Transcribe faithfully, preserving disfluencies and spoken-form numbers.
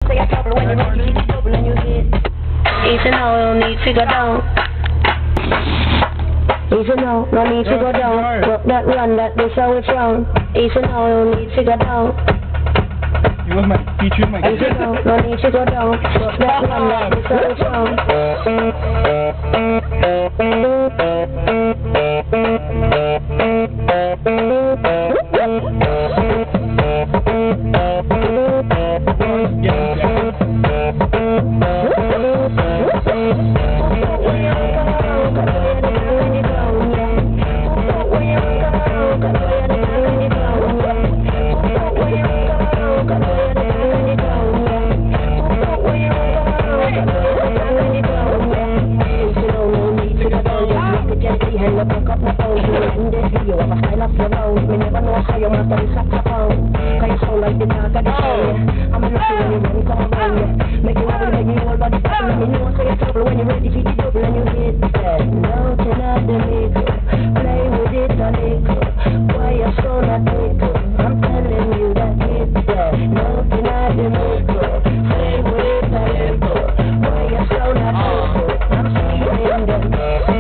say a couple when you ready, hit the double and you hit. Easy now, no need to go down. Easy now, no need to go down. Rock that run, that this how it's wrong. Easy now, no need to go down. You was my teacher, my Easy now, no need to go down. Rock that run, that this how it's wrong. I'm